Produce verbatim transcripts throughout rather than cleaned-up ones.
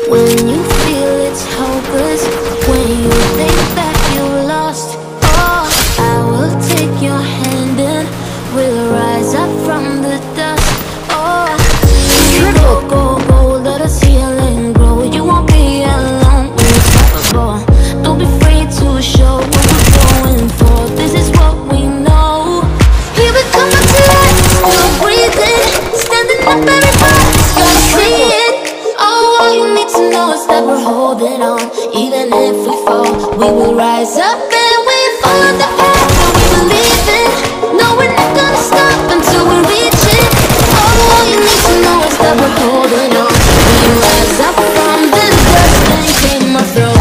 When you feel it's hopeless, when you think that you're lost, oh, I will take your hand and we'll rise up from the dust. Oh, you go, go, go, let us heal and grow. You won't be alone, we're unstoppable. Don't be afraid to show what we're going for. This is what we know. Here we come up to life, still breathing, standing up, everybody's gonna see it. Oh, all you need to know is that we're holding on. Even if we fall, we will rise up and we follow the path that we believe in. No, we're not gonna stop until we reach it. Oh, all you need to know is that we're holding on. We rise up from the dust and clear my throat.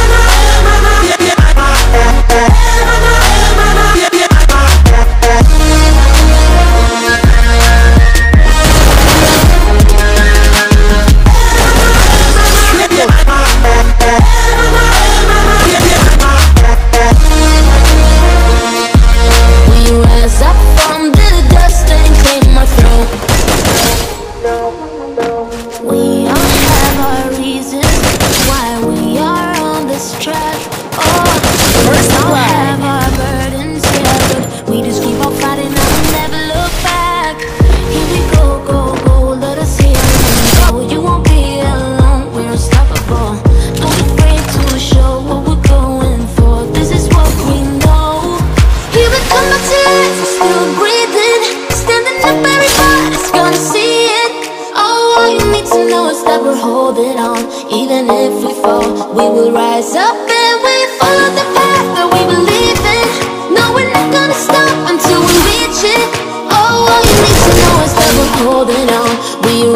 We all have our reasons why we are on this track. Oh, we all have our burdens, yeah, but we just keep on fighting and we never look back. Here we go, go, go, let us heal and go. You won't be alone, we're unstoppable. Don't be afraid to show what we're going for. This is what we know. Here we come back to life, we're still breathing, standing up, everybody's gonna see it. All you need to know is that we're holding on. Even if we fall, we will rise up and we follow the path that we believe in. No, we're not gonna stop until we reach it. Oh, all you need to know is that we're holding on. We